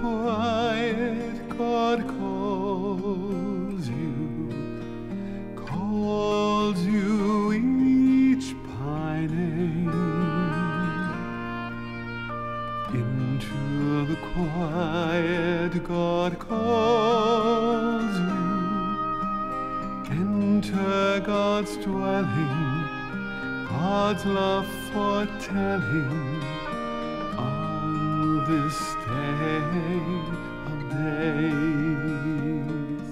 quiet, God calls you each pining. Into the quiet, God calls you. Enter God's dwelling, God's love foretelling on this day of days.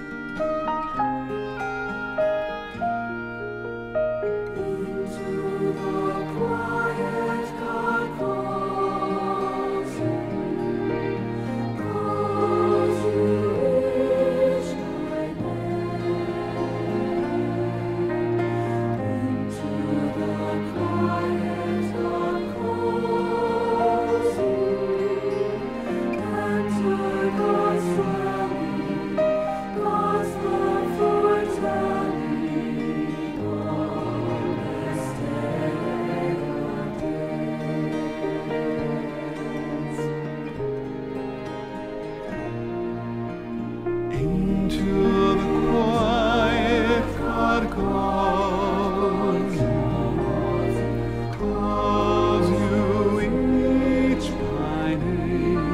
Into the quiet, God calls you each by name. Into the quiet, God calls you. Enter God's dwelling, God's love foretelling on this day of days. Into the quiet, God calls you each pining.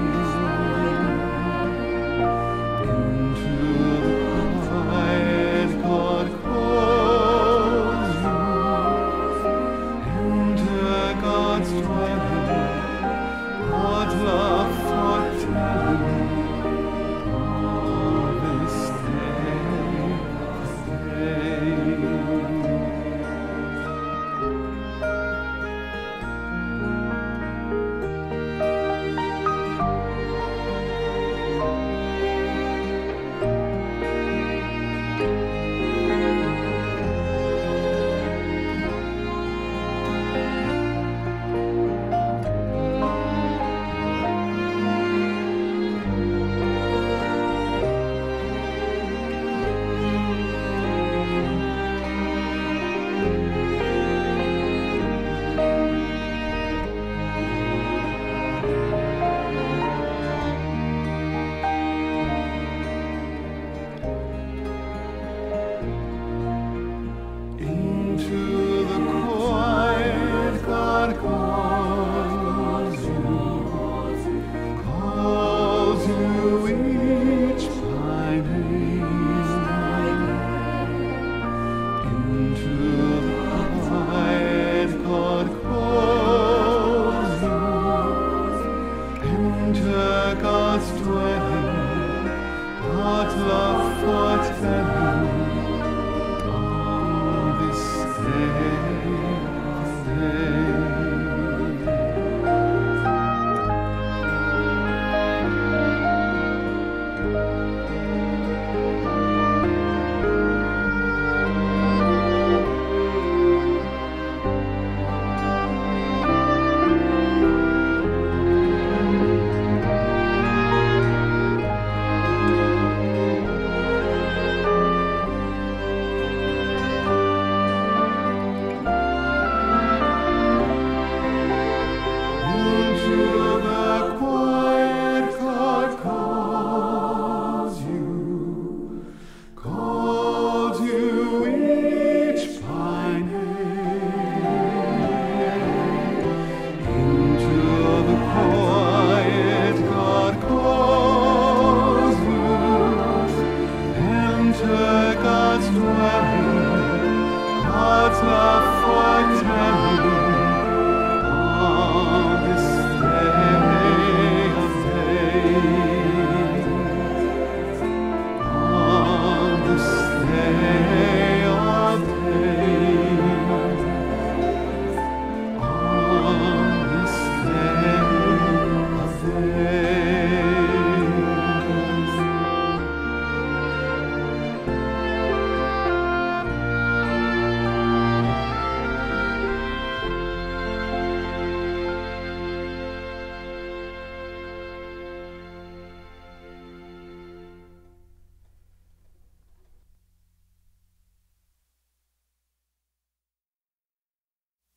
Into the quiet, God calls you. Enter God's dwelling, God's love foretelling on this day of days. Into the quiet, God calls you each pining. Into the quiet, God calls you. Enter God's dwelling, God's love for